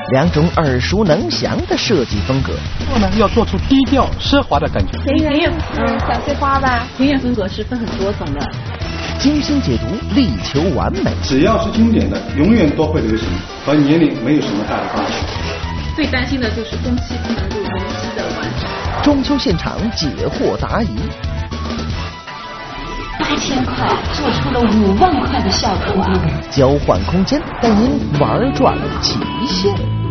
两种耳熟能详的设计风格。 要做出低调奢华的感觉。 田园，小碎花吧。 田园风格是分很多种的。 精心解读，力求完美。 只要是经典的，永远都会流行，和年龄没有什么大的关系。 最担心的就是工期不能够如期的完成。 中秋现场解惑答疑。 8000块做出了5万块的效果啊！ 交换空间带您玩转极限。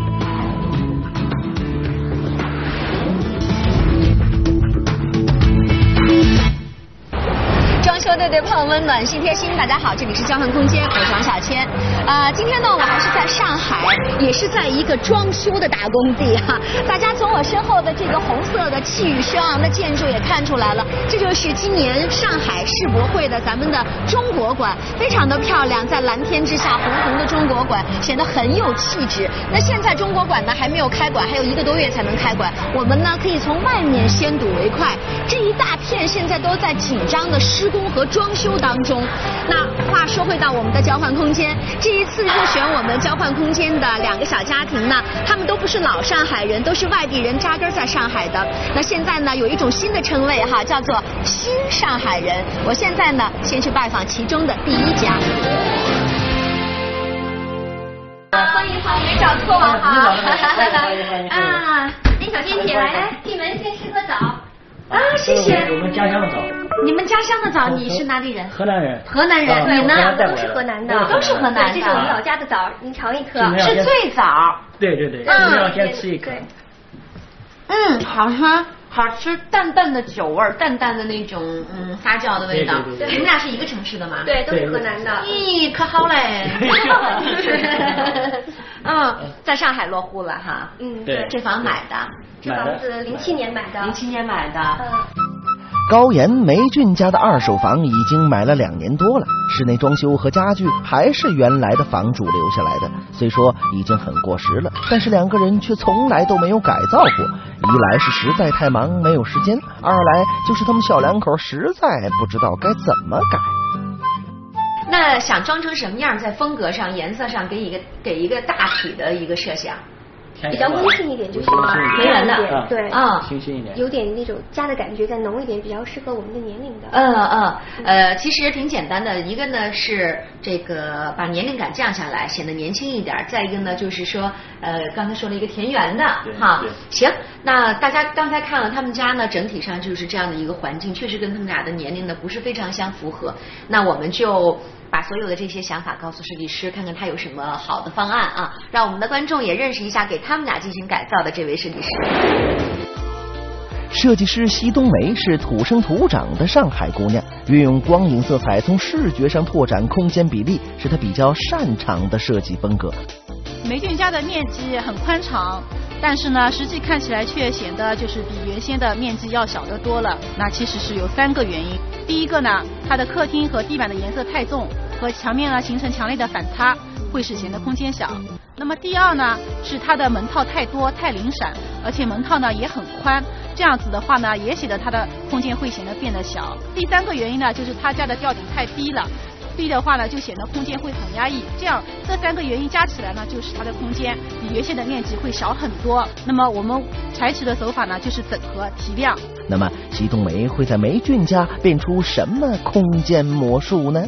装修对对碰，温暖新贴心。大家好，这里是交换空间，我是王小千。今天呢，我还是在上海，也是在一个装修的大工地哈。大家从我身后的这个红色的气宇轩昂的建筑也看出来了，这就是今年上海世博会的咱们的中国馆，非常的漂亮，在蓝天之下，红红的中国馆显得很有气质。那现在中国馆呢还没有开馆，还有1个多月才能开馆。我们呢可以从外面先睹为快，这一大片现在都在紧张的施工和装修当中。那话说回到我们的交换空间，这一次入选我们交换空间的2个小家庭呢，他们都不是老上海人，都是外地人扎根在上海的。那现在呢有一种新的称谓哈，叫做新上海人。我现在呢先去拜访其中的第1家。欢迎找错了哈。啊，林小姐姐来进门先吃颗枣。啊，谢谢。 我们家乡的枣。 你们家乡的枣，你是哪里人？ 河南人。 河南人，你呢？ 都是河南的， 都是河南的。 这是我们老家的枣，您尝一颗。 是脆枣。 对，我们要先吃一颗。 好吃，好吃，淡淡的酒味儿，淡淡的那种发酵的味道。 对。 你们俩是一个城市的吗？ 对，都是河南的。 咦，可好嘞。在上海落户了哈。 对。 这房买的。 这房子07年买的。 07年买的。 高岩梅俊家的2手房已经买了2年多了，室内装修和家具还是原来的房主留下来的，虽说已经很过时了，但是2个人却从来都没有改造过。一来是实在太忙没有时间，二来就是他们小2口实在不知道该怎么改。 那想装成什么样，在风格上、颜色上给一个大体的一个设想。 比较温馨一点就行了， 田园的， 对， 清新一点， 有点那种家的感觉，再浓一点，比较适合我们的年龄的。 其实挺简单的，一个呢是这个把年龄感降下来，显得年轻一点；再一个呢就是说，刚才说了一个田园的，哈，行，那大家刚才看了他们家呢，整体上就是这样的一个环境，确实跟他们俩的年龄呢不是非常相符合。那我们就把所有的这些想法告诉设计师，看看他有什么好的方案啊，让我们的观众也认识一下给他们俩进行改造的这位设计师。 设计师奚冬梅是土生土长的上海姑娘，运用光影色彩从视觉上拓展空间比例，是她比较擅长的设计风格。 梅俊家的面积很宽敞，但是呢，实际看起来却显得就是比原先的面积要小得多了。那其实是有3个原因。第一个呢，它的客厅和地板的颜色太重，和墙面呢形成强烈的反差，会使显得空间小。那么第二呢，是它的门套太多太零散，而且门套呢也很宽，这样子的话呢，也使得它的空间会显得变得小。第3个原因呢，就是他家的吊顶太低了。低的话呢，就显得空间会很压抑。这样这3个原因加起来呢，就使它的空间比原先的面积会小很多。那么我们采取的手法呢，就是整合提亮。 那么奚冬梅会在梅俊家变出什么空间魔术呢？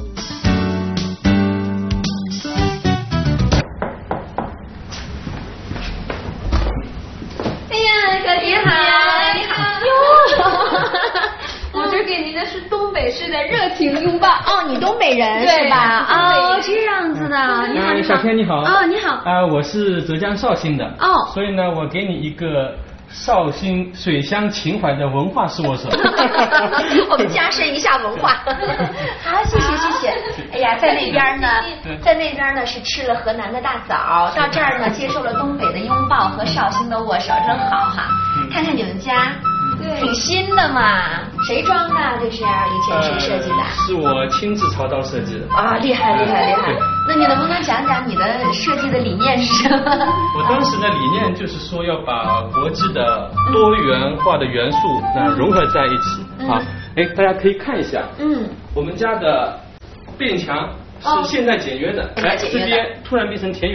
哎呀，小姐好，你好哟。 我这给您的是东北式的热情拥抱。 哦，你东北人是吧？哦，这样子的。你好，你好。 小天你好。 哦，你好。 我是浙江绍兴的。 哦。 所以呢，我给你一个绍兴水乡情怀的文化事务所。 我们加深一下文化。好，谢谢谢谢。哎呀，在那边呢，是吃了河南的大枣，到这儿呢接受了东北的拥抱和绍兴的握手，真好哈。看看你们家。挺新的嘛，谁装的？这是以前谁设计的？ 是我亲自操刀设计的。 啊，厉害厉害厉害！那你能不能讲讲你的设计的理念是什么？ 我当时的理念就是说要把国际的多元化的元素融合在一起啊。大家可以看一下，我们家的边墙是现代简约的，这边突然变成田园了。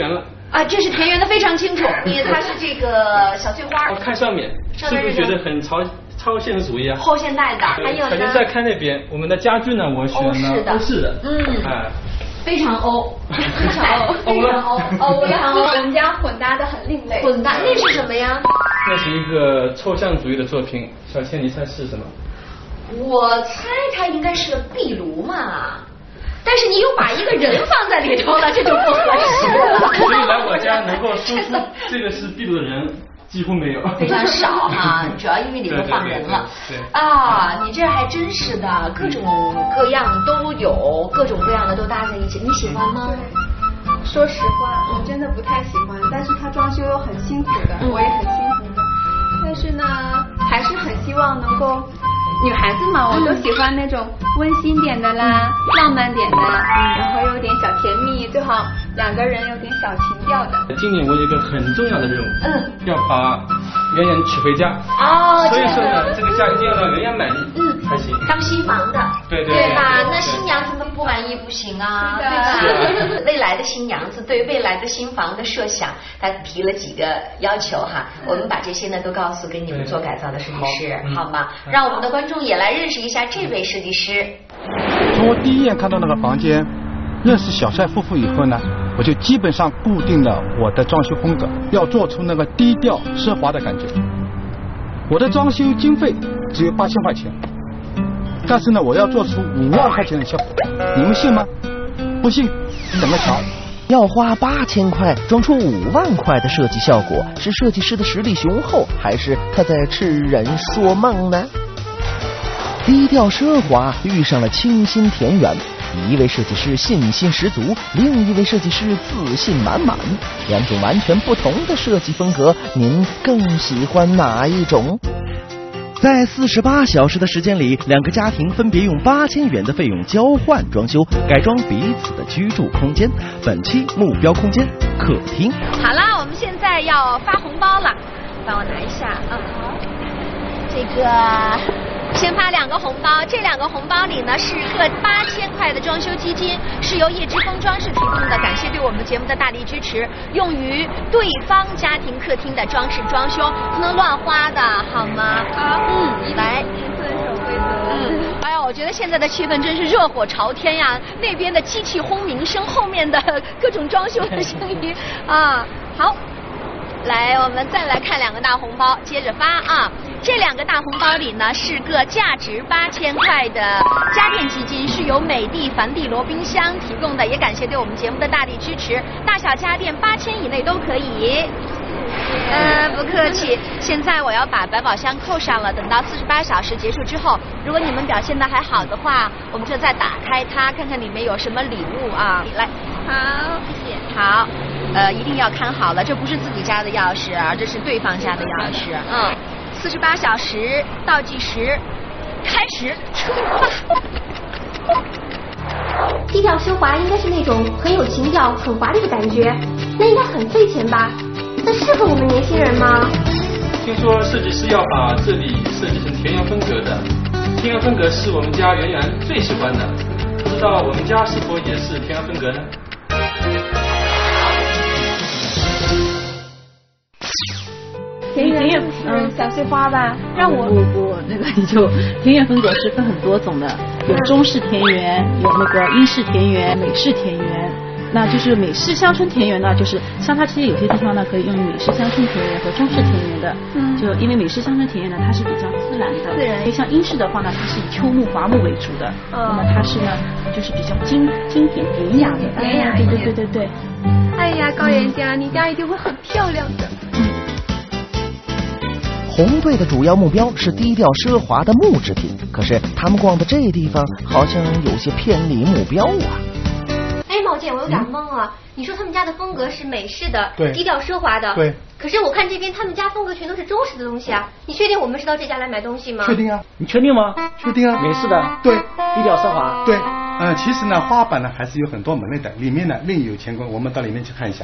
啊，这是田园的非常清楚，因为它是这个小碎花。 看上面，是不是觉得很超现实主义啊？ 后现代的，还有呢。 再看那边，我们的家具呢，我选了欧式的， 非常欧，非常欧，非常欧， 我们家混搭的很另类。 混搭那是什么呀？ 那是一个抽象主义的作品，小倩，你猜是什么？ 我猜它应该是个壁炉嘛。但是你又把一个人放在里头了，这就不合适了。 所以来我家能够说出这个是壁炉的人几乎没有， 非常少哈，主要因为里头放人了。 对啊，你这还真是的，各种各样都有，各种各样的都搭在一起，你喜欢吗？ 说实话，我真的不太喜欢，但是它装修又很辛苦的，我也很辛苦的。但是呢，还是很希望能够。女孩子嘛，我都喜欢那种温馨点的啦，浪漫点的，然后有点小甜蜜，最好2个人有点小情调的。 今年我有一个很重要的任务，要把圆圆娶回家。所以说呢，这个家一定要让圆圆满意，才行。 当新房的， 对吧？那新娘子们不满意不行啊，对吧？未来的新娘子对未来的新房的设想，她提了几个要求哈，我们把这些呢都告诉给你们做改造的设计师，好吗？让我们的观众也来认识一下这位设计师。 从我第一眼看到那个房间，认识小帅夫妇以后呢，我就基本上固定了我的装修风格，要做出那个低调奢华的感觉。我的装修经费只有8000块钱，但是呢，我要做出5万块钱的效果，你们信吗？不信，等着瞧。 要花8000块装出5万块的设计效果，是设计师的实力雄厚，还是他在痴人说梦呢？低调奢华遇上了清新田园，一位设计师信心十足，另一位设计师自信满满，2种完全不同的设计风格，您更喜欢哪一种？在48小时的时间里，2个家庭分别用8000元的费用交换装修，改装彼此的居住空间。本期目标空间客厅。 好了，我们现在要发红包了，帮我拿一下啊。这个先发2个红包，这2个红包里呢是各8000块的装修基金，是由叶之峰装饰提供的，感谢对我们节目的大力支持，用于对方家庭客厅的装饰装修，不能乱花的，好吗？ 好， 来， 遵守规则。 哎呀，我觉得现在的气氛真是热火朝天呀！那边的机器轰鸣声，后面的各种装修的声音啊，好。来，我们再来看2个大红包，接着发啊！这2个大红包里呢是个价值8000块的家电基金，是由美的梵蒂罗冰箱提供的，也感谢对我们节目的大力支持。大小家电8000以内都可以。不客气。现在我要把百宝箱扣上了，等到48小时结束之后，如果你们表现得还好的话，我们就再打开它，看看里面有什么礼物啊！来， 好，谢谢。 好。一定要看好了，这不是自己家的钥匙，这是对方家的钥匙。48小时倒计时开始，出发。 低调奢华应该是那种很有情调、很华丽的感觉，那应该很费钱吧？那适合我们年轻人吗？ 听说设计师要把这里设计成田园风格的，田园风格是我们家圆圆最喜欢的，不知道我们家是否也是田园风格呢？ 田园是小碎花吧？让我不，那个你就田园风格是分很多种的，有中式田园，有那个英式田园、美式田园。那就是美式乡村田园呢，就是像它其实有些地方呢可以用美式乡村田园和中式田园的，就因为美式乡村田园呢它是比较自然的，因为像英式的话呢它是以秋木华木为主的，那么它是呢就是比较经典典雅的，对。 哎呀，高原家，你家一定会很漂亮的。 红队的主要目标是低调奢华的木制品，可是他们逛的这地方好像有些偏离目标啊。 茂健，我有点懵啊！你说他们家的风格是美式的， 对， 低调奢华的， 对。 可是我看这边他们家风格全都是中式的东西啊！你确定我们是到这家来买东西吗？ 确定啊！ 你确定吗？ 确定啊！ 美式的， 对， 低调奢华， 对。其实呢，花板呢还是有很多门类的，里面呢另有乾坤，我们到里面去看一下。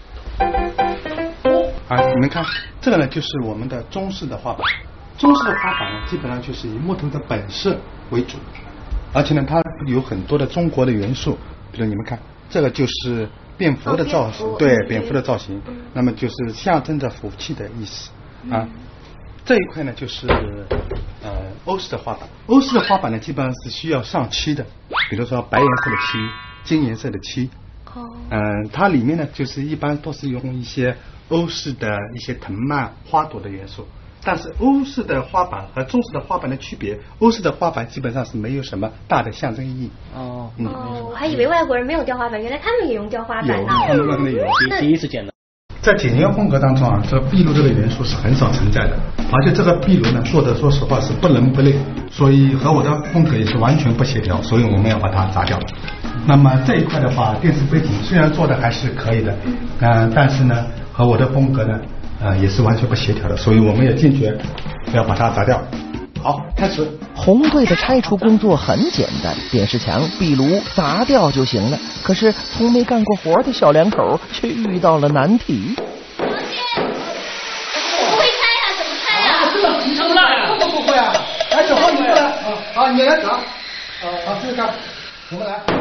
你们看，这个呢就是我们的中式的花板。中式的花板呢，基本上就是以木头的本色为主，而且呢，它有很多的中国的元素，比如你们看，这个就是蝙蝠的造型，对，蝙蝠的造型，那么就是象征着福气的意思啊。这一块呢就是欧式的花板，欧式的花板呢基本上是需要上漆的，比如说白颜色的漆、金颜色的漆。它里面呢就是一般都是用一些欧式的一些藤蔓、花朵的元素。但是欧式的花板和中式的花板的区别，欧式的花板基本上是没有什么大的象征意义。 我还以为外国人没有雕花板，原来他们也用雕花板呢。 有，他们外面有。 第一次见到。 在简约风格当中啊，这个壁炉这个元素是很少存在的，而且这个壁炉呢做的说实话是不伦不类，所以和我的风格也是完全不协调，所以我们要把它砸掉。那么这一块的话，电视背景虽然做的还是可以的，但是呢和我的风格呢也是完全不协调的，所以我们也坚决要把它砸掉。好，开始。 红队的拆除工作很简单，电视墙、壁炉砸掉就行了。可是从没干过活的小两口却遇到了难题。 不会拆啊？怎么拆啊？ 这个成不烂呀？ 不会啊，来小花你过来好，你来砸。好，试试看，我们来。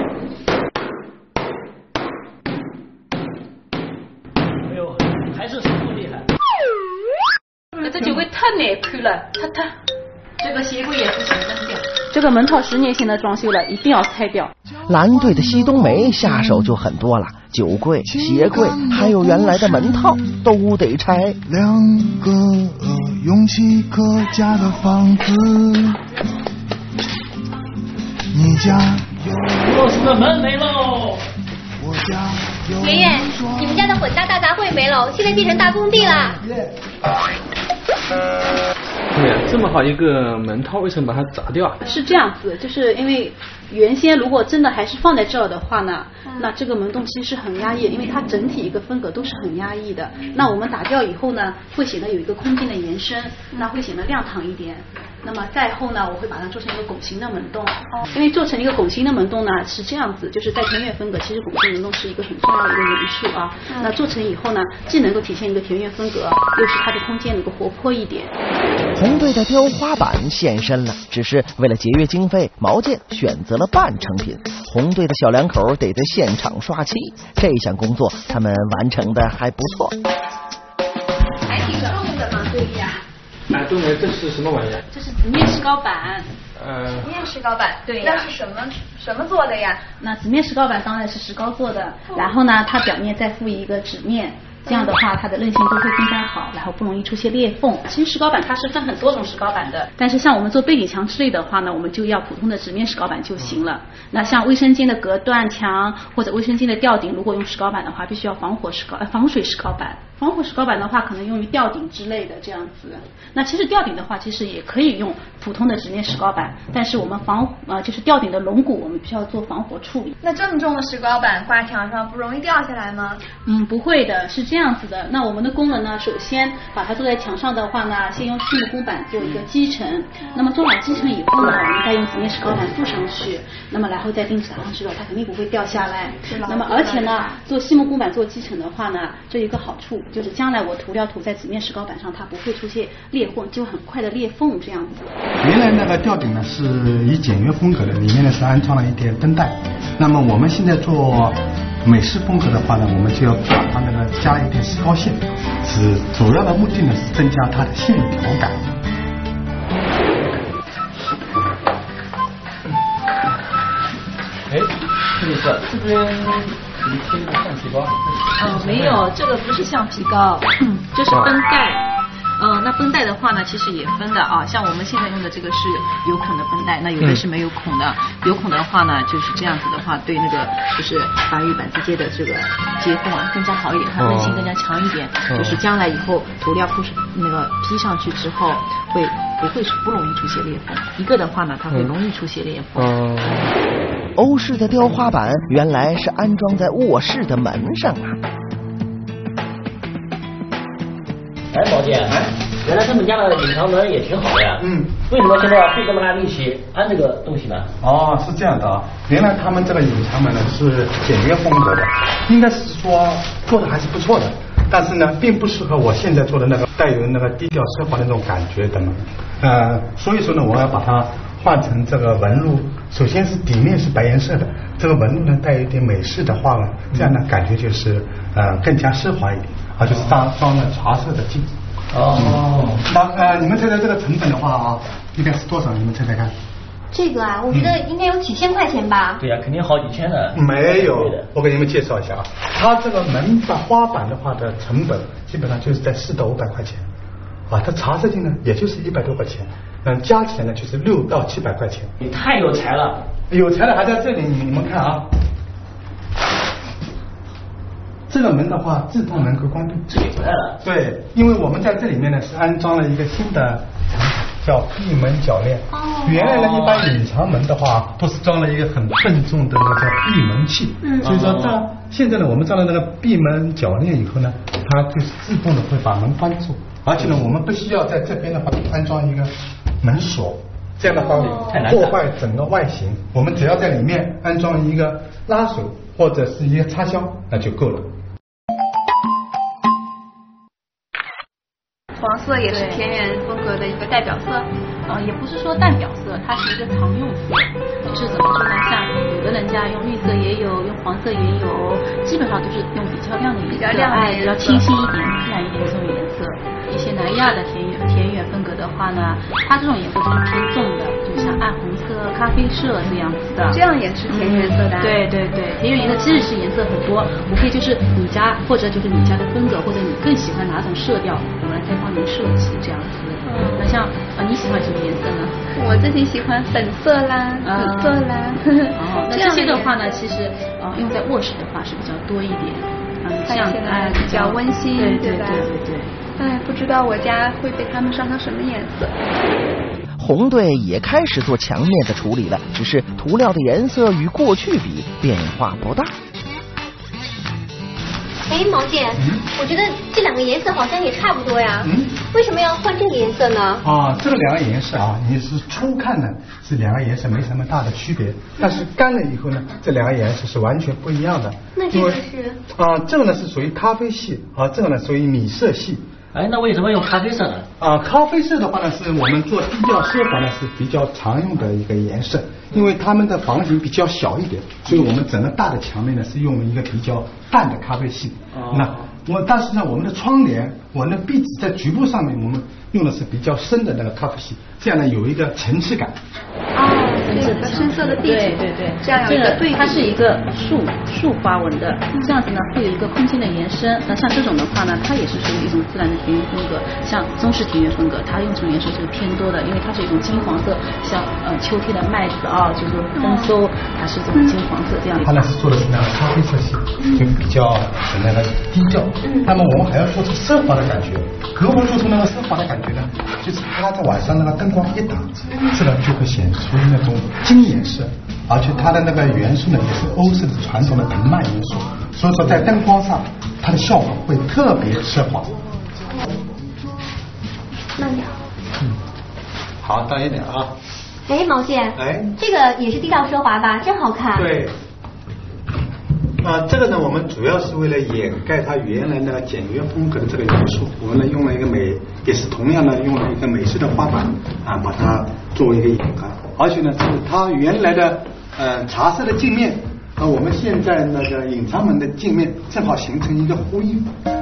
哎呦，还是手不厉害。 这就会太难看了，它。 这个鞋柜也不行扔掉。这个门套10年前的装修了，一定要拆掉。 蓝队的西冬梅下手就很多了，酒柜、鞋柜还有原来的门套都得拆。 2个用气可嘉的房子，你家有卧室的门没喽。 我家有。 圆圆，你们家的混搭大杂烩没喽，现在变成大工地了。 对呀，这么好一个门套，为什么把它砸掉？ 是这样子，就是因为原先如果真的还是放在这儿的话呢，那这个门洞其实是很压抑，因为它整体一个风格都是很压抑的。那我们打掉以后呢，会显得有一个空间的延伸，那会显得亮堂一点。那么再后呢，我会把它做成一个拱形的门洞。因为做成一个拱形的门洞呢是这样子，就是在田园风格，其实拱形门洞是一个很重要的一个元素啊。那做成以后呢，既能够体现一个田园风格，又是它的空间能够活泼一点。 红队的雕花板现身了，只是为了节约经费，毛剑选择了半成品。红队的小两口得在现场刷漆，这项工作他们完成的还不错。 还挺重的嘛，对呀。 冬梅，这是什么玩意？ 这是纸面石膏板。 纸面石膏板， 对， 那是什么做的呀？ 那纸面石膏板当然是石膏做的，然后呢，它表面再附一个纸面。这样的话它的韧性都会更加好，然后不容易出现裂缝。其实石膏板它是分很多种石膏板的，但是像我们做背景墙之类的话呢，我们就要普通的纸面石膏板就行了。那像卫生间的隔断墙或者卫生间的吊顶，如果用石膏板的话，必须要防水石膏板。防火石膏板的话，可能用于吊顶之类的这样子。那其实吊顶的话，其实也可以用普通的纸面石膏板，但是我们就是吊顶的龙骨，我们必须要做防火处理。 那这么重的石膏板挂墙上不容易掉下来吗？ 不会的，是这样子的。那我们的工人呢，首先把它做在墙上的话呢，先用细木工板做一个基层。那么做好基层以后呢，我们再用纸面石膏板附上去，那么然后再钉子打上去的话，它肯定不会掉下来。那么而且呢，做细木工板做基层的话呢，这有一个好处。就是将来我涂料涂在纸面石膏板上，它不会出现裂缝，就很快的裂缝这样子。 原来那个吊顶呢是以简约风格的，里面呢是安装了一点灯带。那么我们现在做美式风格的话呢，我们就要把它那个加一点石膏线，主要的目的呢是增加它的线条感。 这边你贴个橡皮膏？ 没有，这个不是橡皮膏，这是绷带。那绷带的话呢，其实也分的啊，像我们现在用的这个是有孔的绷带，那有的是没有孔的。有孔的话呢，就是这样子的话，对那个就是板与板之间的这个接缝啊更加好一点，它韧性更加强一点。就是将来以后涂料披上去之后，不容易出现裂缝。一个的话呢，它会容易出现裂缝。 欧式的雕花板原来是安装在卧室的门上啊。 毛剑，原来他们家的隐藏门也挺好的呀。为什么现在要费这么大力气安这个东西呢？ 是这样的啊，原来他们这个隐藏门呢是简约风格的，应该是说做的还是不错的，但是呢并不适合我现在做的那个带有那个低调奢华的那种感觉的门。所以说呢，我要把它换成这个纹路，首先是底面是白颜色的， 这个纹路呢带有一点美式的花纹，这样呢感觉就是更加奢华一点，就是装了茶色的镜。那你们猜猜这个成本的话啊，应该是多少？你们猜猜看。 这个啊，我觉得应该有几千块钱吧。 对呀，肯定好几千的。 没有，我给你们介绍一下啊，它这个门的花板的话的成本基本上就是在400到500块钱，啊，它茶色镜呢也就是100多块钱，加起来呢就是600到700块钱。 你太有才了， 有才的还在这里，你们看啊，这个门的话自动能够关闭， 自己回来了。 对，因为我们在这里面呢是安装了一个新的叫闭门铰链。原来呢，一般隐藏门的话都是装了一个很笨重的那个叫闭门器。所以说现在呢，我们装了那个闭门铰链以后呢，它就是自动的会把门关住，而且呢，我们不需要在这边的话安装一个门锁，这样的话破坏整个外形。我们只要在里面安装一个拉手或者是一个插销，那就够了。 黄色也是田园风格的一个代表色， 也不是说代表色，它是一个常用色。就是怎么说呢？像有的人家用绿色也有，用黄色也有，基本上都是用比较亮的颜色，比较清新一点、自然一点这种颜色。一些南亚的田园风格的话呢，它这种颜色是偏重的，就像暗红色、咖啡色这样子的。 这样也是田园色的。 对，田园颜色其实是颜色很多，无非就是你家或者就是你家的风格，或者你更喜欢哪种色调，我们再帮您设计这样子。那像你喜欢什么颜色呢？ 我自己喜欢粉色啦、紫色啦。 那这些的话呢，其实用在卧室的话是比较多一点。 看起来比较温馨， 对吧？ 哎，不知道我家会被他们上成什么颜色。 红队也开始做墙面的处理了，只是涂料的颜色与过去比变化不大。 哎，毛姐，我觉得这两个颜色好像也差不多呀。为什么要换这个颜色呢？ 这个两个颜色啊，你是初看呢是两个颜色没什么大的区别，但是干了以后呢，这两个颜色是完全不一样的。 那这个是？ 这个呢是属于咖啡系，这个呢属于米色系。 哎，那为什么用咖啡色呢？ 咖啡色的话呢，是我们做低调奢华呢是比较常用的一个颜色，因为它们的房型比较小一点，所以我们整个大的墙面呢是用了一个比较淡的咖啡系。但是呢，我们的窗帘、我们的壁纸在局部上面，我们用的是比较深的那个咖啡系，这样呢有一个层次感。 这个深色的壁纸， 对， 这样有一个对比。 它是一个竖花纹的，这样子呢会有一个空间的延伸。那像这种的话呢，它也是属于一种自然的田园风格，像中式田园风格，它用这种颜色是偏多的，因为它是一种金黄色，像秋天的麦子就是丰收，它是这种金黄色这样。 它呢是做的是那个咖啡色系，就比较那个低调。那么我们还要做出奢华的感觉，如何做出那个奢华的感觉呢？就是它在晚上那个灯光一打，这个就会显出那种金颜色，而且它的那个元素呢也是欧式的传统的藤蔓元素，所以说在灯光上它的效果会特别奢华。 慢点。 好，大一点啊。 哎，毛姐，这个也是低调奢华吧？真好看。 对。这个呢，我们主要是为了掩盖它原来那个简约风格的这个元素，我们呢用了一个也是同样的用了一个美式的花板把它作为一个掩盖，而且呢是它原来的茶色的镜面和我们现在那个隐藏门的镜面正好形成一个呼应。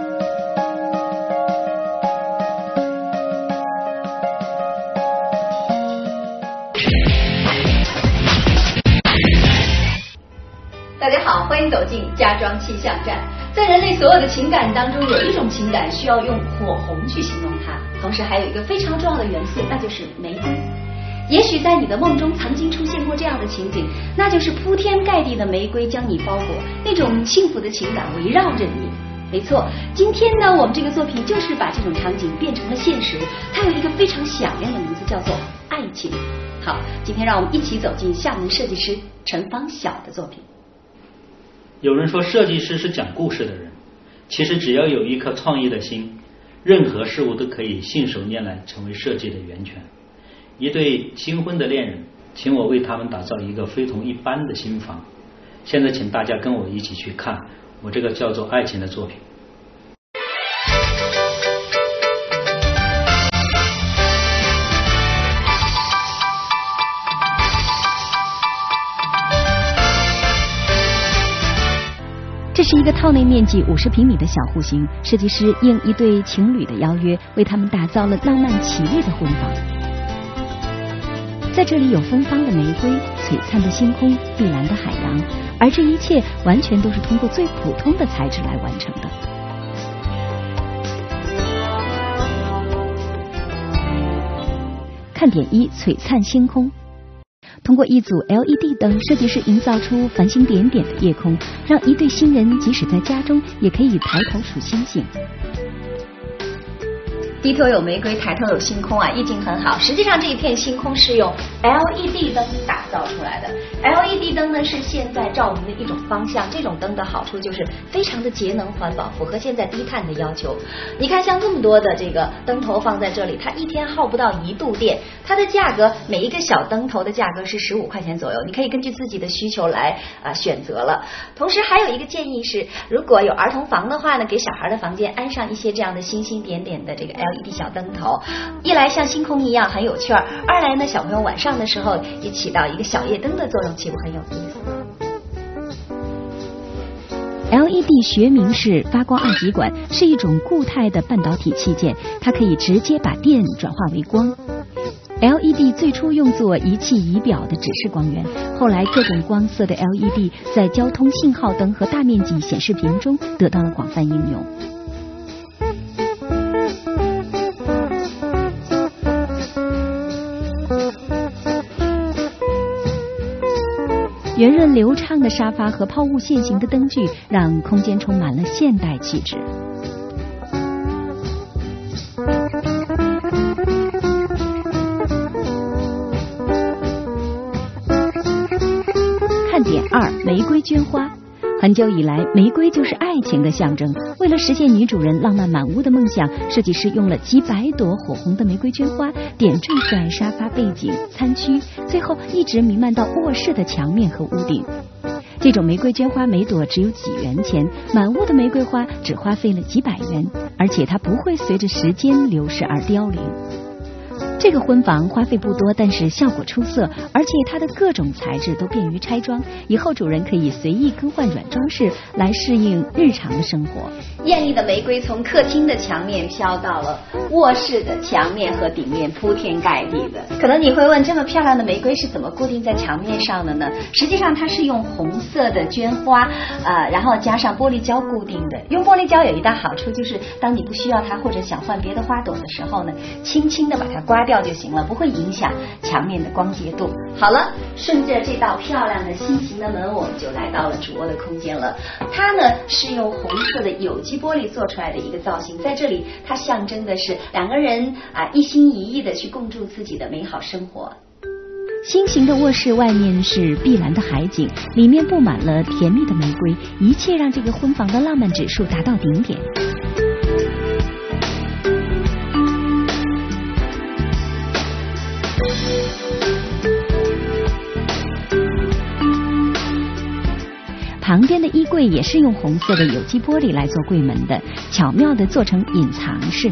大家好，欢迎走进家装气象站。在人类所有的情感当中，有一种情感需要用火红去形容它，同时还有一个非常重要的元素，那就是玫瑰。也许在你的梦中曾经出现过这样的情景，那就是铺天盖地的玫瑰将你包裹，那种幸福的情感围绕着你。没错，今天呢，我们这个作品就是把这种场景变成了现实，它有一个非常响亮的名字，叫做爱情。好，今天让我们一起走进厦门设计师陈方晓的作品。 有人说设计师是讲故事的人，其实只要有一颗创意的心，任何事物都可以信手拈来，成为设计的源泉。一对新婚的恋人，请我为他们打造一个非同一般的新房。现在请大家跟我一起去看我这个叫做爱情的作品。 是一个套内面积50平米的小户型，设计师应一对情侣的邀约，为他们打造了浪漫绮丽的婚房。在这里有芬芳的玫瑰、璀璨的星空、碧蓝的海洋，而这一切完全都是通过最普通的材质来完成的。看点1：璀璨星空。通过一组 LED 灯，设计师营造出繁星点点的夜空，让一对新人即使在家中也可以抬头数星星。 低头有玫瑰，抬头有星空啊，意境很好。实际上这一片星空是用 LED 灯打造出来的。LED 灯呢是现在照明的一种方向，这种灯的好处就是非常的节能环保，符合现在低碳的要求。你看像这么多的这个灯头放在这里，它一天耗不到1度电，它的价格每一个小灯头的价格是15块钱左右，你可以根据自己的需求来选择了。同时还有一个建议是，如果有儿童房的话呢，给小孩的房间安上一些这样的星星点点的这个 LED 小灯头，一来像星空一样很有趣儿，二来呢小朋友晚上的时候也起到一个小夜灯的作用，岂不很有意思 ？LED 学名是发光二极管，是一种固态的半导体器件，它可以直接把电转化为光。LED 最初用作仪器仪表的指示光源，后来各种光色的 LED 在交通信号灯和大面积显示屏中得到了广泛应用。圆润流畅的沙发和抛物线型的灯具，让空间充满了现代气质。看点2：玫瑰绢花。很久以来，玫瑰就是爱情的象征。为了实现女主人浪漫满屋的梦想，设计师用了几百朵火红的玫瑰绢花点缀在沙发背景、餐区，最后一直弥漫到卧室的墙面和屋顶。这种玫瑰绢花每朵只有几元钱，满屋的玫瑰花只花费了几百元，而且它不会随着时间流逝而凋零。这个婚房花费不多，但是效果出色，而且它的各种材质都便于拆装，以后主人可以随意更换软装饰来适应日常的生活。 艳丽的玫瑰从客厅的墙面飘到了卧室的墙面和顶面，铺天盖地的。可能你会问，这么漂亮的玫瑰是怎么固定在墙面上的呢？实际上它是用红色的绢花然后加上玻璃胶固定的。用玻璃胶有一大好处，就是当你不需要它或者想换别的花朵的时候呢，轻轻的把它刮掉就行了，不会影响墙面的光洁度。好了，顺着这道漂亮的心形的门，我们就来到了主卧的空间了。它呢是用红色的有机玻璃做出来的一个造型，在这里它象征的是两个人一心一意的去共筑自己的美好生活。 心形的卧室外面是碧蓝的海景，里面布满了甜蜜的玫瑰，一切让这个婚房的浪漫指数达到顶点。旁边的衣柜也是用红色的有机玻璃来做柜门的，巧妙地做成隐藏式。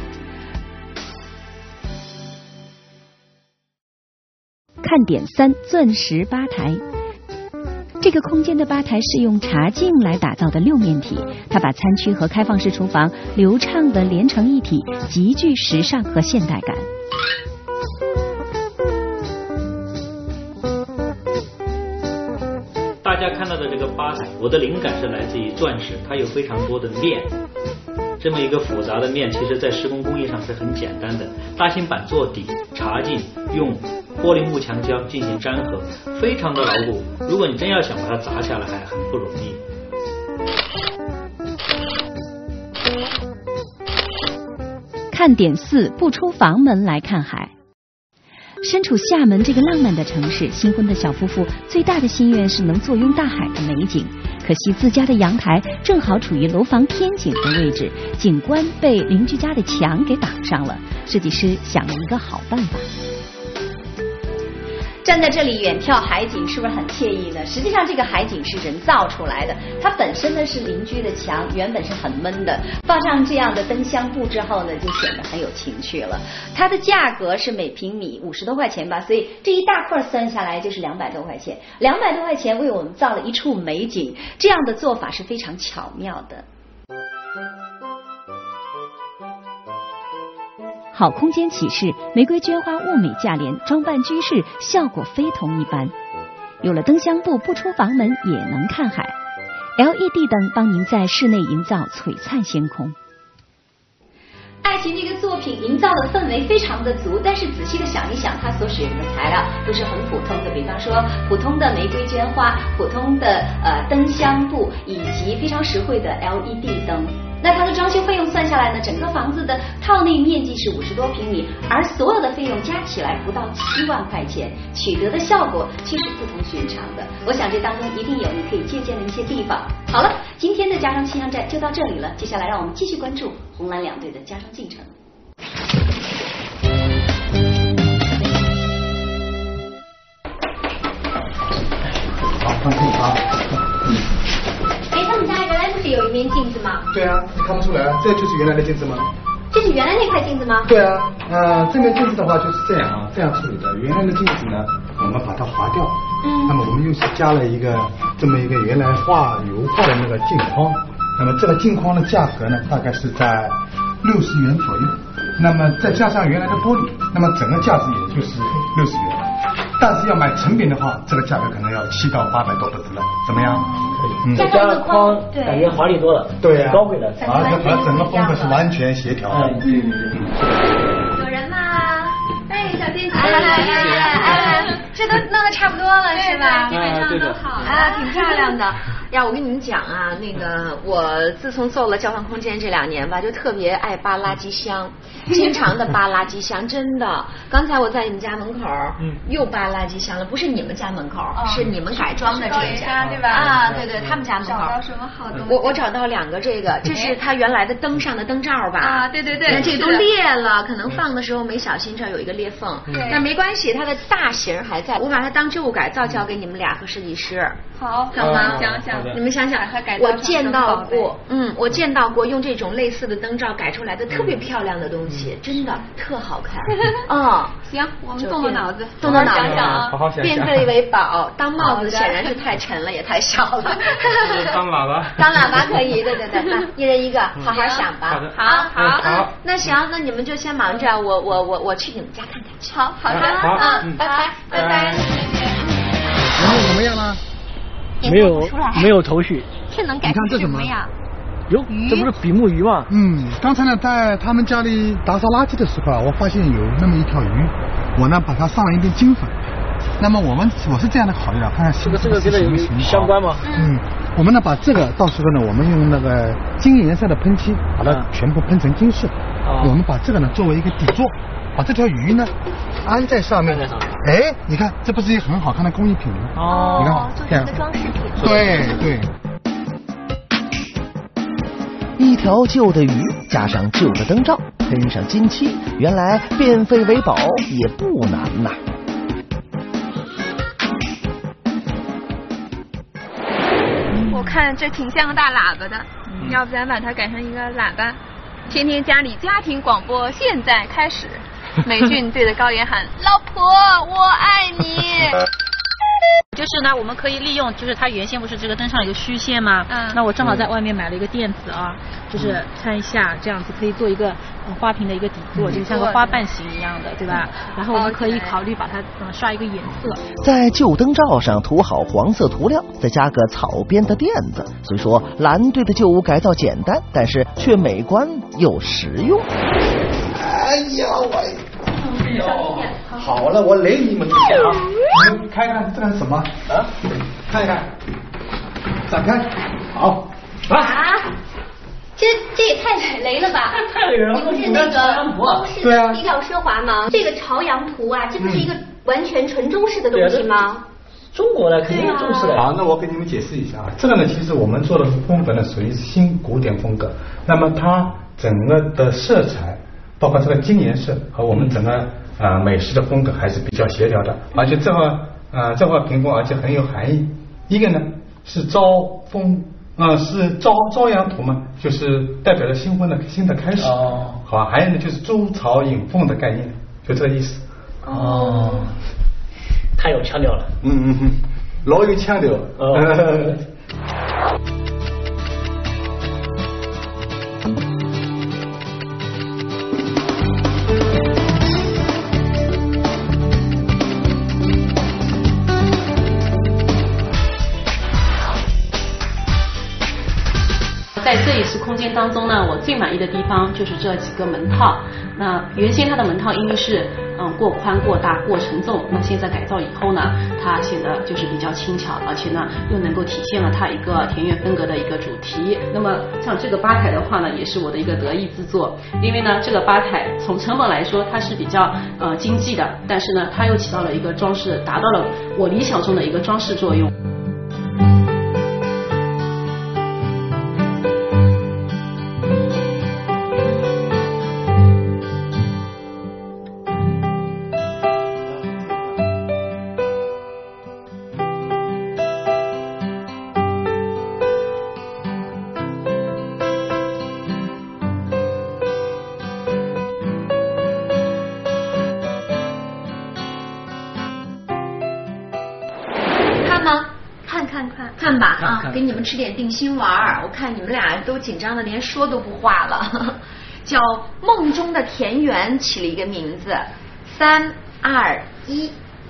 看点3：钻石吧台。这个空间的吧台是用茶镜来打造的6面体，它把餐区和开放式厨房流畅地连成一体，极具时尚和现代感。 大家看到的这个吧台，我的灵感是来自于钻石，它有非常多的面，这么一个复杂的面，其实在施工工艺上是很简单的。大型板做底，茶镜用玻璃幕墙胶进行粘合，非常的牢固。如果你真要想把它砸下来，还很不容易。 看点4：不出房门来看海。身处厦门这个浪漫的城市，新婚的小夫妇最大的心愿是能坐拥大海的美景。可惜自家的阳台正好处于楼房天井的位置，景观被邻居家的墙给挡上了。设计师想了一个好办法。 站在这里远眺海景，是不是很惬意呢？实际上，这个海景是人造出来的，它本身呢是邻居的墙，原本是很闷的，放上这样的灯箱布之后呢，就显得很有情趣了。它的价格是每平米50多块钱吧，所以这一大块算下来就是200多块钱，200多块钱为我们造了一处美景，这样的做法是非常巧妙的。 好空间启示，玫瑰绢花物美价廉，装扮居室效果非同一般。有了灯箱布，不出房门也能看海。LED 灯帮您在室内营造璀璨星空。 爱情这个作品营造的氛围非常的足，但是仔细的想一想，它所使用的材料都是很普通的，比方说普通的玫瑰绢花、普通的灯箱布，以及非常实惠的 LED 灯。那它的装修费用算下来呢，整个房子的套内面积是50多平米，而所有的费用加起来不到7万块钱，取得的效果却是不同寻常的。我想这当中一定有你可以借鉴的一些地方。好了，今天的家装气象站就到这里了，接下来让我们继续关注红蓝两队的家装进程。 好，放心啊。 他们家原来不是有一面镜子吗？ 对啊，你看不出来，这就是原来的镜子吗？ 这是原来那块镜子吗？ 对啊，这面镜子的话就是这样啊，这样处理的。原来的镜子呢，我们把它划掉，那么我们又是加了一个这么一个原来油画的那个镜框，那么这个镜框的价格呢，大概是在60元左右，那么再加上原来的玻璃，那么整个价值也就是60元。但是要买成品的话，这个价格可能要700到800多不止了，怎么样？ 加上框感觉华丽多了， 对啊， 高贵了， 而整个风格是完全协调的。 有人吗？哎，小天姐， 这都弄得差不多了是吧？ 基本上都好了， 挺漂亮的。呀，我跟你们讲啊，那个我自从做了交换空间这2年吧，就特别爱扒垃圾箱，经常的扒垃圾箱，真的。刚才我在你们家门口，又扒垃圾箱了，不是你们家门口，是你们改装的这家， 对吧？ 啊，对对，他们家门口。 找到什么好东西？ 我找到2个，这是他原来的灯上的灯罩吧？ 啊，对对对， 那这都裂了，可能放的时候没小心，这儿有一个裂缝。那没关系，它的大型还在，我把它当旧改造交给你们俩和设计师。 好， 好吗？ 想想。 你们想想，我见到过，我见到过用这种类似的灯罩改出来的特别漂亮的东西，真的特好看。 行，我们动动脑子， 动动脑子， 好好想想。 变废为宝，当帽子显然是太沉了，也太小了。 当喇叭。 当喇叭可以，对对对，那一人一个，好好想吧。 好， 那行，那你们就先忙着，我去你们家看看去。 好的， 拜拜，拜拜。 然后怎么样呢？ 没有头绪。 这能改成什么呀？ 哟，这不是比目鱼吗？ 刚才呢，在他们家里打扫垃圾的时候啊，我发现有那么一条鱼，我呢把它上了一点金粉。那么我是这样的考虑啊，看看这个跟有相关吗？ 我们呢把这个到时候呢，我们用那个金颜色的喷漆把它全部喷成金色。我们把这个呢作为一个底座，把这条鱼呢安在上面。哎，你看，这不是一个很好看的工艺品吗？你看， 做成一个装饰品。 对。 一条旧的鱼加上旧的灯罩，喷上金漆，原来变废为宝也不难呐。 我看这挺像个大喇叭的，要不咱把它改成一个喇叭，天天家里家庭广播现在开始。美俊对着高岩喊：“老婆，我爱你。” 就是呢，我们可以利用，就是它原先不是这个灯上有个虚线吗？那我正好在外面买了一个垫子啊，就是穿一下，这样子可以做一个花瓶的一个底座，就像个花瓣形一样的，对吧？然后我们可以考虑把它刷一个颜色， 在旧灯罩上涂好黄色涂料，再加个草编的垫子。虽说蓝队的旧屋改造简单，但是却美观又实用。 哎呀，好了，我雷你们一下啊！你们看看这是什么啊？看一看，展开，好这也太雷了吧！ 太雷了！ 不是那个欧式的低调奢华吗？这个朝阳图啊，这不是一个完全纯中式的东西吗？ 中国的肯定是中式的。 好，那我给你们解释一下啊，这个呢，其实我们做的风格呢，属于新古典风格。那么它整个的色彩，包括这个金颜色和我们整个美式的风格还是比较协调的，而且这块屏风而且很有含义。一个呢是朝阳图嘛，就是代表着新的开始。好吧，还有呢就是筑巢引凤的概念，就这个意思。 太有腔调了。 老有腔调。 在这一次空间当中呢，我最满意的地方就是这几个门套。那原先它的门套因为是过宽过大过沉重，那现在改造以后呢，它显得就是比较轻巧，而且呢又能够体现了它一个田园风格的一个主题。那么像这个吧台的话呢，也是我的一个得意之作，因为呢这个吧台从成本来说它是比较经济的，但是呢它又起到了一个装饰，达到了我理想中的一个装饰作用。 看吧啊，给你们吃点定心丸。我看你们俩都紧张的连说都不话了。叫梦中的田园起了一个名字，3、2、1。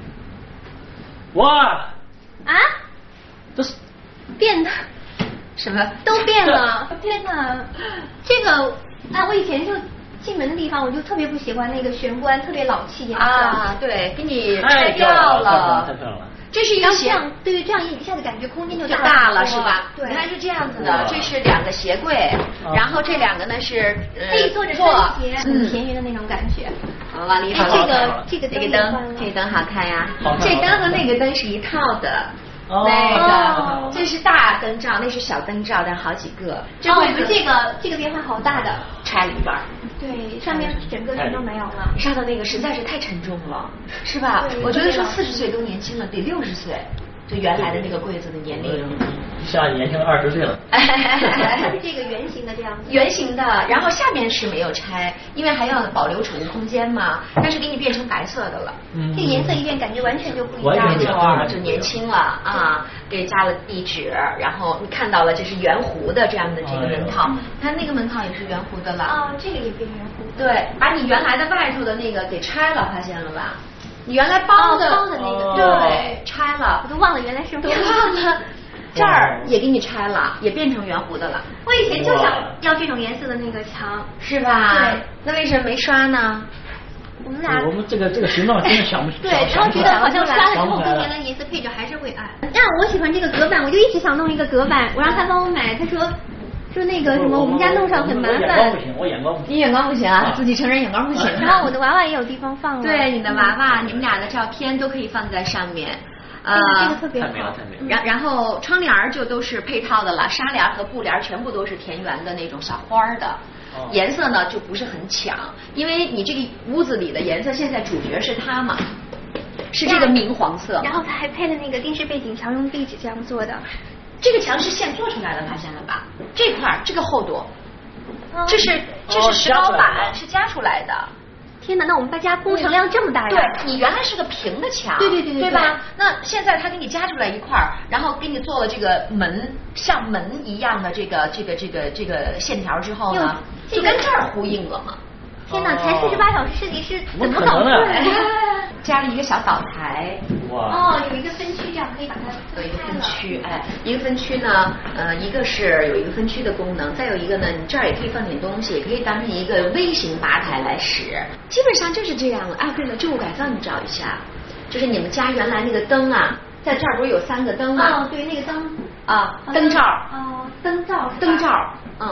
哇！ 啊？ 这是变的， 什么都变了？天哪！这个我以前就进门的地方，我就特别不喜欢那个玄关，特别老气颜色啊。对，给你拆掉了。 太漂亮了。 这是一个这样，对，这样一下子感觉空间就大了，是吧？ 对， 你看是这样子的，这是2个鞋柜，然后这2个呢是可以坐着穿鞋，很田园的那种感觉。 往里好。 这个灯好看呀，这灯和那个灯是一套的。那个这是大灯罩，那是小灯罩，但好几个。 我们这个变化好大的， 拆了一半。 对，上面整个全都没有了。 上头那个实在是太沉重了，是吧？我觉得说40岁都年轻了，得60岁，就原来的那个柜子的年龄。 一下年轻了20岁了。 它是这个圆形的这样子。 圆形的，然后下面是没有拆，因为还要保留储物空间嘛，但是给你变成白色的了。 这个颜色一变，感觉完全就不一样了，就年轻了啊！给加了壁纸，然后你看到了这是圆弧的这样的这个门套，它那个门套也是圆弧的了。 这个也变圆弧。 对，把你原来的外头的那个给拆了，发现了吧？你原来包的那个， 对，拆了， 我都忘了原来是。 都忘了。这儿也给你拆了，也变成圆弧的了。 我以前就想要这种颜色的那个墙， 是吧？ 对。 那为什么没刷呢？ 我们这个形状真的想不起来。 对，然后觉得好像刷了之后跟原来颜色配着还是会暗。我喜欢这个隔板，我就一直想弄一个隔板，我让他帮我买，他说那个什么，我们家弄上很麻烦。 我眼光不行， 你眼光不行啊，自己承认眼光不行。 然后我的娃娃也有地方放了。 对，你的娃娃，你们俩的照片都可以放在上面。 这个特别好， 太美了。 然后窗帘就都是配套的了，纱帘和布帘全部都是田园的那种小花的。颜色呢就不是很抢，因为你这个屋子里的颜色现在主角是它嘛，是这个明黄色。 然后它还配了那个电视背景墙，用壁纸这样做的。 这个墙是现做出来的，发现了吧？这块这个厚度，这是石膏板，是加出来的。 天哪，那我们家工程量这么大呀？ 对，你原来是个平的墙， 对吧？那现在他给你加出来一块，然后给你做了这个门，像门一样的这个线条之后呢，就跟这儿呼应了嘛。 天哪，才48小时，设计师怎么搞出来？ 加了一个小岛台。 哇！有一个分区，这样可以把它有一个分区，一个分区呢，一个是有一个分区的功能，再有一个呢，你这儿也可以放点东西，也可以当成一个微型吧台来使。基本上就是这样了。对了，旧物改造你找一下，就是你们家原来那个灯啊，在这儿不是有3个灯吗？ 对，那个灯灯罩。 灯罩。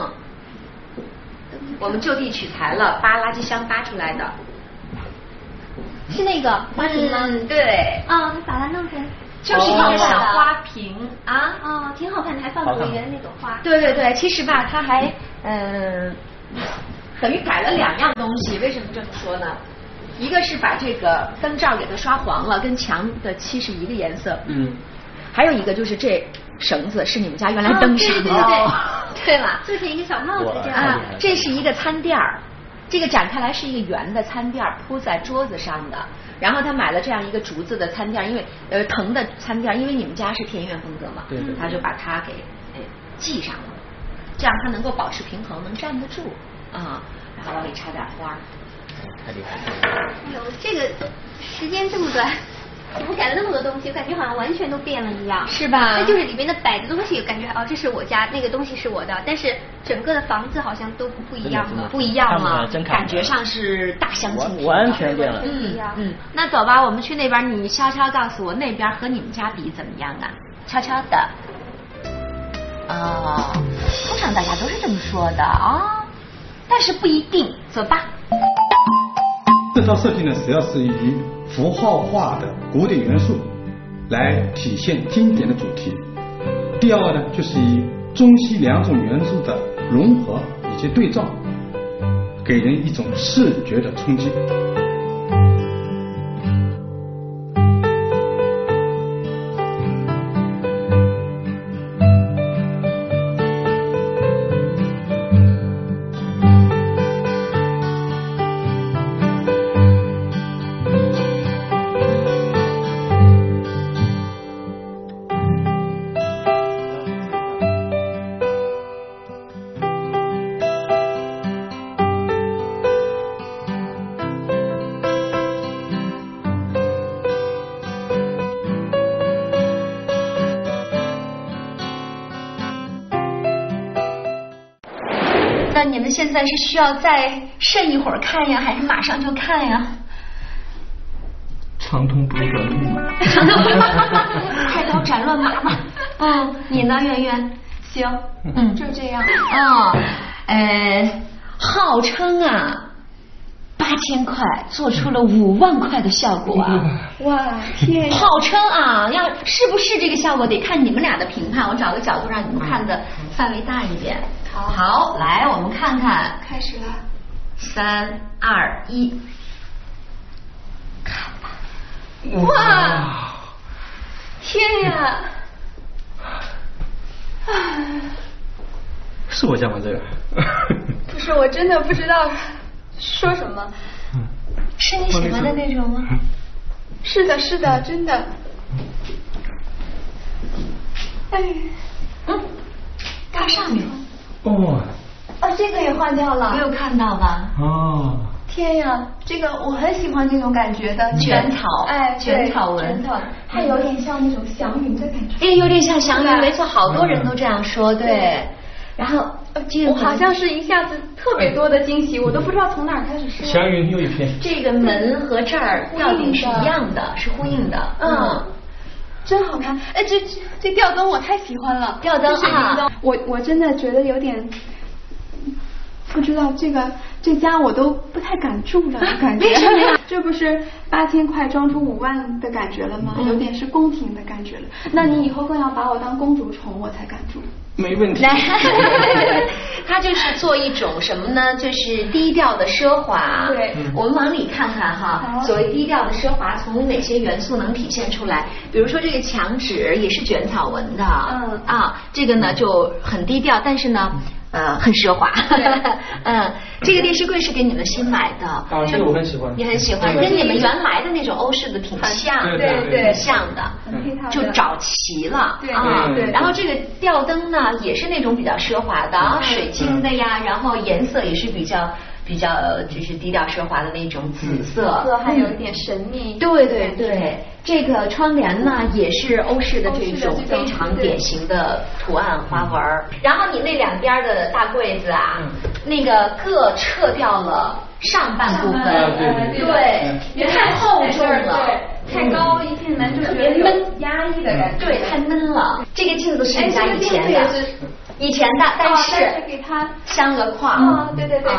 我们就地取材了，扒垃圾箱扒出来的。 是那个花瓶吗？ 对。 你把它弄成就是一个小花瓶啊。挺好看的，还放果园那种花。 对，其实吧，它还等于改了2样东西。为什么这么说呢？ 一个是把这个灯罩给它刷黄了，跟墙的漆是一个颜色。还有一个就是这绳子是你们家原来灯上的，对吧？ 做成一个小帽子这样。 啊，这是一个餐垫儿，这个展开来是一个圆的餐垫儿铺在桌子上的。然后他买了这样一个竹子的餐垫，因为藤的餐垫，因为你们家是田园风格嘛，他就把它给系上了，这样它能够保持平衡，能站得住啊。然后往里插点花。 哎呦，这个时间这么短，怎么改了那么多东西？我感觉好像完全都变了一样， 是吧？ 那就是里面的摆的东西，感觉这是我家，那个东西是我的，但是整个的房子好像都不一样了， 不一样了，感觉上是大相径庭， 完全变了。 那走吧，我们去那边，你悄悄告诉我那边和你们家比怎么样啊？悄悄的。通常大家都是这么说的啊，但是不一定。走吧。 这套设计呢，主要是以符号化的古典元素来体现经典的主题。第二呢，就是以中西两种元素的融合以及对照，给人一种视觉的冲击。 那你们现在是需要再慎一会儿看呀，还是马上就看呀？ 长痛不如短痛嘛。 快刀斩乱麻吧。你呢，圆圆？ 行，就这样。 号称8000块做出了5万块的效果啊！ 哇，天！ 号称要是不是这个效果得看你们俩的评判，我找个角度让你们看的范围大一点。好，来我们看看， 开始了。 3、2、1，看吧！ 哇，天呀！ 是我家吗？这个？ 不是，我真的不知道说什么。 是你喜欢的那种吗？ 是的，是的，真的。 它上面。 这个也换掉了。 没有看到吧？ 天呀，这个我很喜欢这种感觉的卷草，卷草纹， 卷草，它有点像那种祥云的感觉。 有点像祥云，没错，好多人都这样说，对。然后我好像是一下子特别多的惊喜，我都不知道从哪儿开始说。 祥云又一篇。这个门和这儿吊顶是一样的，是呼应的。 真好看。这吊灯我太喜欢了。 吊灯我真的觉得有点。不知道这家我都不太敢住了，感觉。为什么呀？这不是8000块装出5万的感觉了吗？有点是宫廷的感觉了。那你以后更要把我当公主宠，我才敢住。 没问题。 它就是做一种什么呢？就是低调的奢华。 对。 我们往里看看哈，所谓低调的奢华，从哪些元素能体现出来？比如说这个墙纸也是卷草纹的。这个呢就很低调，但是呢。很奢华。这个电视柜是给你们新买的。 这个我很喜欢。 你很喜欢，跟你们原来的那种欧式的挺像， 对， 像的，就找齐了。 对。 然后这个吊灯呢，也是那种比较奢华的，水晶的呀，然后颜色也是比较就是低调奢华的那种紫色， 还有一点神秘。 对。这个窗帘呢，也是欧式的这种非常典型的图案花纹。然后你那两边的大柜子那个各撤掉了上半部分，对，太厚重了， 太高，一进门就特别闷， 压抑的感觉， 对，太闷了。这个镜子是你家以前的，但是给它镶个框。 对。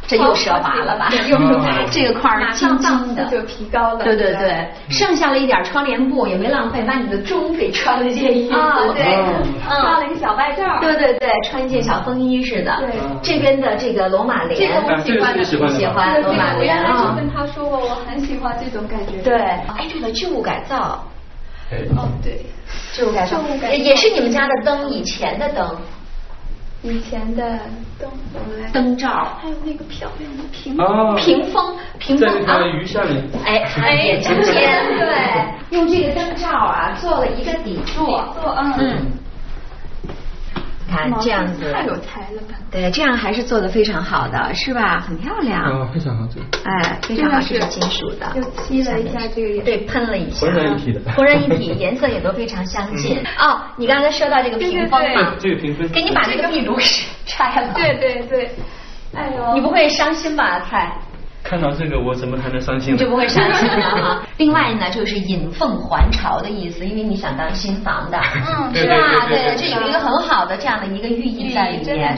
这又奢华了吧？ 又奢华， 这个块儿金金的就提高了。 对对对，剩下了一点窗帘布，也没浪费，把你的钟给穿了件衣服。 对，包了一个小外罩。 对对对，穿一件小风衣似的。对，这边的这个罗马帘， 这个我喜欢， 喜欢罗马帘。 我原来就跟他说过，我很喜欢这种感觉。 对，哎，对了，旧物改造。 哦，对， 旧物改造也是你们家的灯，以前的灯。 以前的灯罩， 还有那个漂亮的屏风在那个鱼下面， 眼睛尖，对，用这个灯罩啊做了一个底座，看这样子， 太有才了吧？ 对，这样还是做的非常好的，是吧？很漂亮， 非常好做， 非常好，这是金属的， 又漆了一下这个， 对，喷了一下， 浑然一体的， 浑然一体，颜色也都非常相近。哦，你刚才说到这个屏风嘛， 这个屏风， 给你把这个壁炉拆了， 对对对，哎呦， 你不会伤心吧，菜？ 看到这个我怎么还能伤心呢？ 你就不会伤心了哈。另外呢，就是引凤还巢的意思，因为你想当新房的，是吧？对，这有一个很好的这样的一个寓意在里面。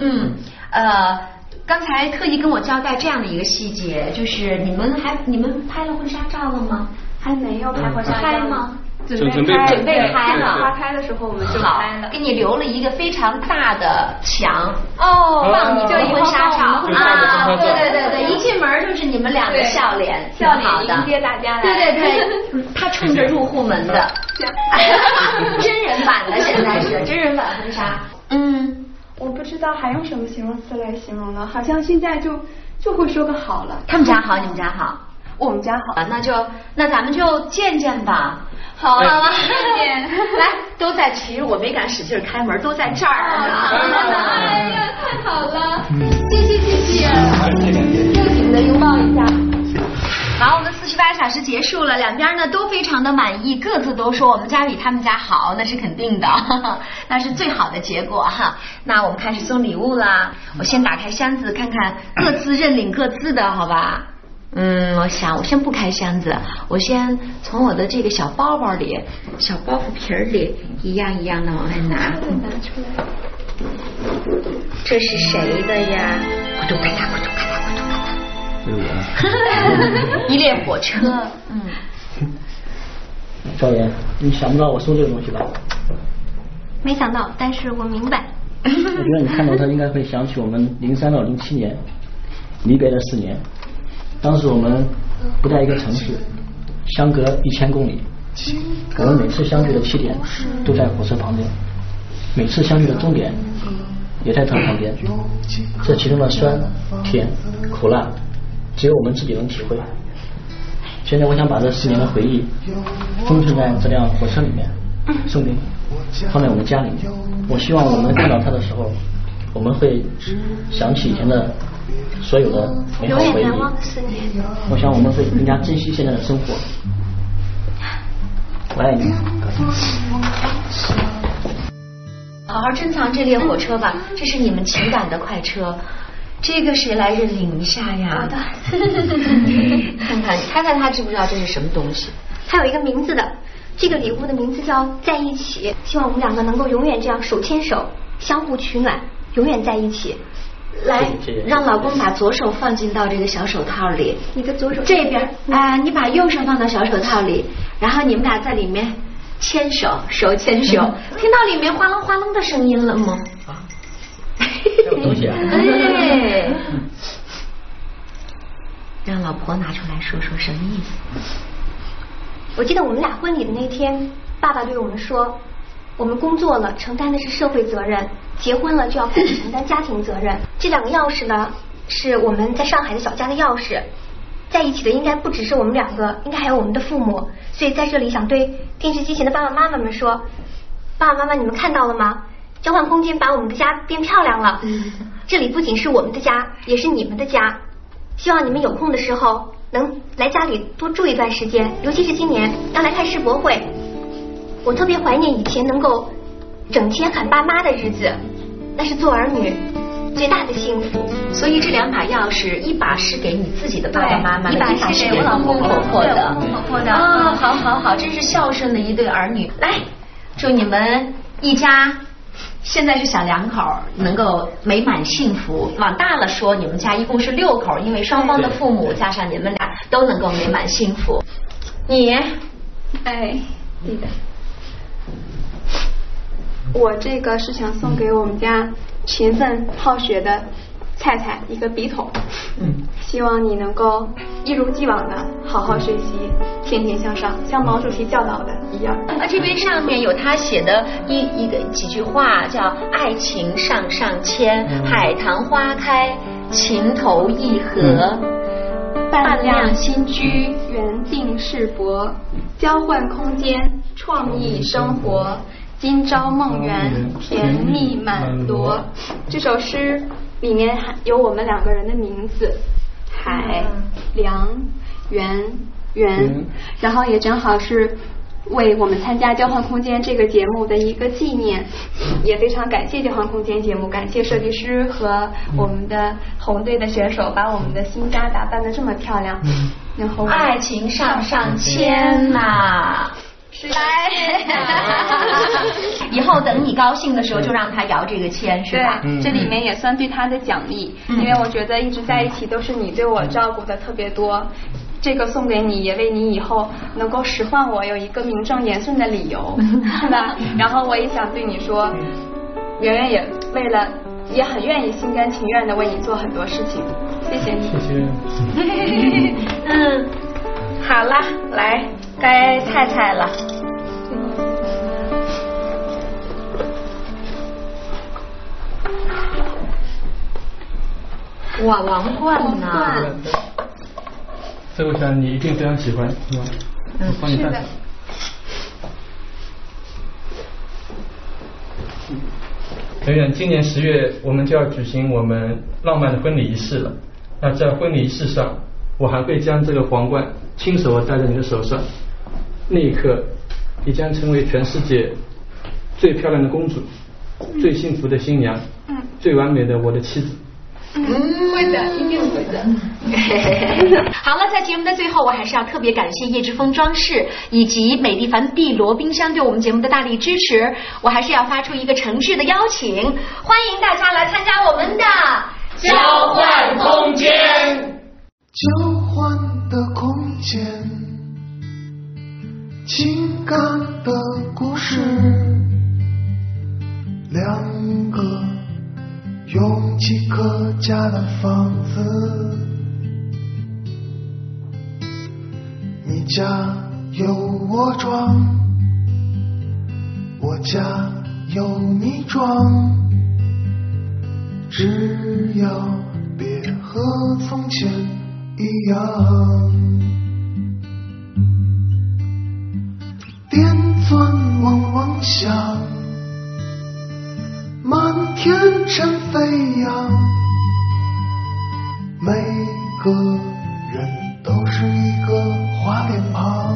刚才特意跟我交代这样的一个细节，就是你们拍了婚纱照了吗？ 还没有拍婚纱照吗？ 准备拍了， 花开的时候我们就拍了， 给你留了一个非常大的墙放你的婚纱照啊！对，一进门就是你们俩的笑脸迎接大家来。 对，他冲着入户门的，真人版的现在是真人版婚纱。 我不知道还用什么形容词来形容了，好像现在就会说个好了。 他们家好，你们家好？ 我们家好， 那咱们就见见吧。好了，见。来，都在，其实我没敢使劲开门，都在这儿呢。 哎呀，太好了，谢谢，热情的拥抱一下。 好，我们48小时结束了，两边呢都非常的满意，各自都说我们家比他们家好，那是肯定的，那是最好的结果哈。那我们开始送礼物啦，我先打开箱子看看，各自认领各自的，好吧？我想我先不开箱子，我先从我的这个小包包里、小包袱皮里一样一样的往外拿。 拿出来。 这是谁的呀？咕嘟咔嚓，咕嘟咔嚓，咕嘟咔嚓。一列火车。 赵岩，你想不到我送这个东西吧？ 没想到，但是我明白。 我觉得你看到它应该会想起我们03到07年离别的4年。当时我们不在一个城市，相隔1000公里，我们每次相聚的起点都在火车旁边，每次相聚的终点也在它旁边。这其中的酸、甜、苦辣，只有我们自己能体会。现在我想把这4年的回忆封存在这辆火车里面，送给你，放在我们家里面。我希望我们看到它的时候，我们会想起以前的所有的美好回忆。我想我们会更加珍惜现在的生活。我爱你。 好好珍藏这列火车吧，这是你们情感的快车。这个谁来认领一下呀？ 好的。 看看他知不知道这是什么东西？ 它有一个名字的，这个礼物的名字叫在一起，希望我们两个能够永远这样手牵手，相互取暖，永远在一起。 来，让老公把左手放进到这个小手套里， 你的左手这边，你把右手放到小手套里，然后你们俩在里面牵手，手牵手，听到里面哗啷哗啷的声音了吗？ 有东西啊！ 对，让老婆拿出来说说什么意思？ 我记得我们俩婚礼的那天，爸爸对我们说，我们工作了，承担的是社会责任；结婚了，就要负起承担家庭责任。这2个钥匙呢，是我们在上海的小家的钥匙。在一起的应该不只是我们2个，应该还有我们的父母。所以在这里想对电视机前的爸爸妈妈们说，爸爸妈妈，你们看到了吗？交换空间把我们的家变漂亮了。这里不仅是我们的家，也是你们的家。希望你们有空的时候能来家里多住一段时间，尤其是今年要来看世博会。我特别怀念以前能够整天喊爸妈的日子，那是做儿女最大的幸福。 所以这2把钥匙，一把是给你自己的爸爸妈妈的，一把是给我老公婆婆的。 啊， 好，真是孝顺的一对儿女。来，祝你们一家现在是小两口能够美满幸福，往大了说你们家一共是6口，因为双方的父母加上你们俩都能够美满幸福。你， 哎，对的。我这个是想送给我们家勤奋好学的菜菜一个笔筒，希望你能够一如既往的好好学习，天天向上，像毛主席教导的一样。 这边上面有他写的几句话，叫爱情上上签，海棠花开，情投意合， 伴酿新居，缘定世薄，交换空间，创意生活，今朝梦圆，甜蜜满罗。这首诗里面有我们2个人的名字，海、梁、圆、圆，然后也正好是为我们参加交换空间这个节目的一个纪念，也非常感谢交换空间节目，感谢设计师和我们的红队的选手把我们的新家打扮得这么漂亮。然后爱情上上签呐。来，以后等你高兴的时候就让他摇这个签，是吧？ 这里面也算对他的奖励，因为我觉得一直在一起都是你对我照顾的特别多，这个送给你，也为你以后能够使唤我有一个名正言顺的理由，是吧？然后我也想对你说，圆圆也为了，也很愿意心甘情愿的为你做很多事情，谢谢你。 谢谢。 好了，来，该菜菜了。哇，王冠呐！ 这我想你一定非常喜欢，是吧？我帮你带。圆圆，今年10月我们就要举行我们浪漫的婚礼仪式了。那在婚礼仪式上，我还会将这个皇冠亲手戴在你的手上，那一刻，你将成为全世界最漂亮的公主，最幸福的新娘，最完美的我的妻子。 会的，一定会的。 好了，在节目的最后，我还是要特别感谢叶之峰装饰以及美丽凡碧螺冰箱对我们节目的大力支持。我还是要发出一个诚挚的邀请，欢迎大家来参加我们的交换空间。 交换的空间，情感的故事，2个勇气可嘉的房子，你家有我装，我家有你装，只要别和从前一样，电钻嗡嗡响，满天尘飞扬，每个人都是一个花脸庞。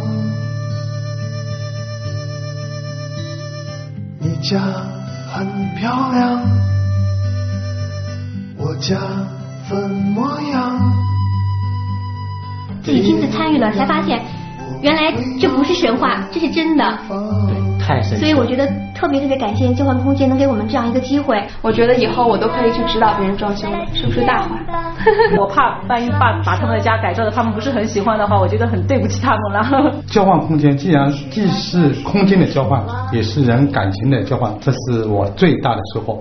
你家很漂亮，我家怎么样？ 自己亲自参与了，才发现原来这不是神话，这是真的。 太神奇了。 所以我觉得特别感谢交换空间能给我们这样一个机会。 我觉得以后我都可以去指导别人装修，是不是大话？ 我怕万一把他们的家改造的他们不是很喜欢的话，我觉得很对不起他们了。 交换空间既是空间的交换，也是人感情的交换，这是我最大的收获。